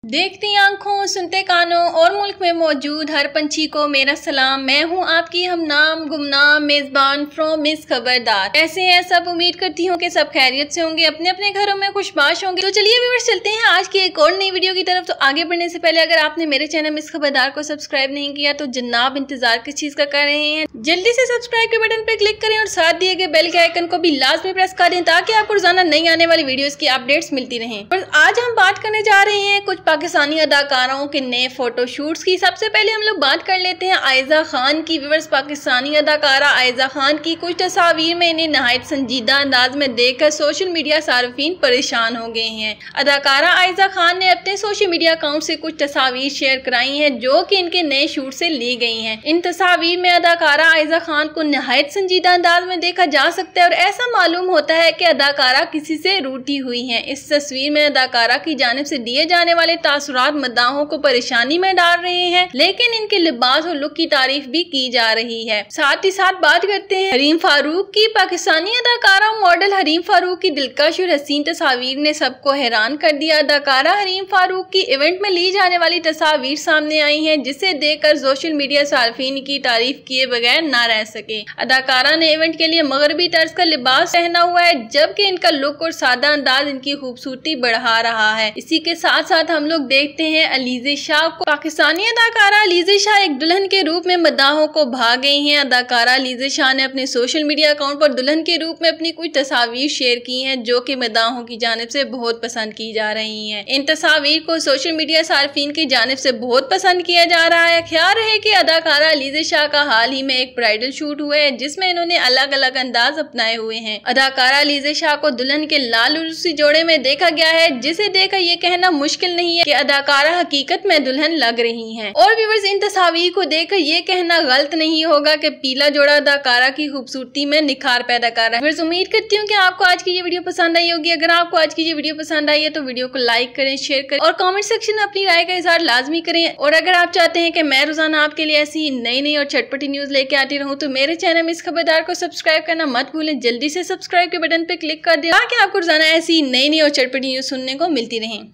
देखती आंखों, सुनते कानों और मुल्क में मौजूद हर पंछी को मेरा सलाम। मैं हूं आपकी हमनाम गुमनाम मेजबान फ्रॉम मिस खबरदार। कैसे हैं सब? उम्मीद करती हूं कि सब खैरियत से होंगे, अपने अपने घरों में खुशबाश होंगे। तो चलिए व्यूअर्स चलते हैं आज की एक और नई वीडियो की तरफ। तो आगे बढ़ने से पहले अगर आपने मेरे चैनल मिस खबरदार को सब्सक्राइब नहीं किया तो जनाब इंतजार किस चीज का कर रहे हैं, जल्दी से सब्सक्राइब के बटन पर क्लिक करें और साथ दिए गए बेल के आइकन को भी लाजमी प्रेस करें ताकि आपको रोजाना नई आने वाली वीडियोस की अपडेट्स मिलती रहें। और आज हम बात करने जा रहे हैं कुछ पाकिस्तानी अदाकाराओं के नए फोटोशूट्स की। सबसे पहले हम लोग बात कर लेते हैं आयजा खान की। व्यूअर्स, पाकिस्तानी अदाकारा आयजा खान की कुछ तस्वीर में इन्हें नहायत संजीदा अंदाज में देखकर सोशल मीडिया सार्फिन परेशान हो गए हैं। अदाकारा आयजा खान ने अपने सोशल मीडिया अकाउंट से कुछ तस्वीर शेयर कराई हैं जो कि इनके नए शूट से ली गई हैं। इन तस्वीर में अदाकारा आयजा खान को नहायत संजीदा अंदाज में देखा जा सकता है और ऐसा मालूम होता है कि अदाकारा किसी से रूठी हुई है। इस तस्वीर में अदाकारा की जानिब से दिए जाने वाले तासुरात मद्दाहों को परेशानी में डाल रहे हैं, लेकिन इनके लिबास और लुक की तारीफ भी की जा रही है। साथ ही साथ बात करते हैं हरीम फारूक की। पाकिस्तानी अदाकारा मॉडल हरीम फारूक की दिलकश और हसीन तस्वीर ने सबको हैरान कर दिया। अदाकारा हरीम फारूक की इवेंट में ली जाने वाली तस्वीर सामने आई है जिसे देखकर सोशल मीडिया सार्फिन की तारीफ किए बगैर ना रह सके। अदाकारा ने इवेंट के लिए मगरबी तर्ज का लिबास पहना हुआ है, जबकि इनका लुक और सादा अंदाज इनकी खूबसूरती बढ़ा रहा है। इसी के साथ साथ हम लोग देखते हैं अलीज़े शाह को। पाकिस्तानी अदाकारा अलीज़े शाह एक दुल्हन के रूप में मद्दाहों को भा गई हैं। अदाकारा अलीज़े शाह ने अपने सोशल मीडिया अकाउंट पर दुल्हन के रूप में अपनी कुछ तस्वीर शेयर की हैं जो कि मद्दाहों की जानिब से बहुत पसंद की जा रही हैं। इन तस्वीर को सोशल मीडिया सार्फिन की जानिब से बहुत पसंद किया जा रहा है। ख्याल रहे कि अदाकारा अलीज़े शाह का हाल ही में एक ब्राइडल शूट हुआ है जिसमें इन्होंने अलग अलग अंदाज अपनाए हुए हैं। अदाकारा अलीज़े शाह को दुल्हन के लाल उर्सी जोड़े में देखा गया है, जिसे देखकर ये कहना मुश्किल नहीं है कि अदाकारा हकीकत में दुल्हन लग रही हैं। और व्यूअर्स, इन तस्वीर को देखकर ये कहना गलत नहीं होगा कि पीला जोड़ा अदाकारा की खूबसूरती में निखार पैदा कर रहा है। व्यूअर्स, उम्मीद करती हूँ कि आपको आज की ये वीडियो पसंद आई होगी। अगर आपको आज की ये वीडियो पसंद आई है तो वीडियो को लाइक करें, शेयर करें और कमेंट सेक्शन में अपनी राय का इजहार लाजमी करें। और अगर आप चाहते हैं कि मैं रोजाना आपके लिए ऐसी नई नई और चटपटी न्यूज लेके आती रहूं तो मेरे चैनल मिस खबरदार को सब्सक्राइब करना मत भूलें। जल्दी से सब्सक्राइब के बटन पे क्लिक कर दें ताकि आपको रोजाना ऐसी नई नई और चटपटी न्यूज सुनने को मिलती रहे।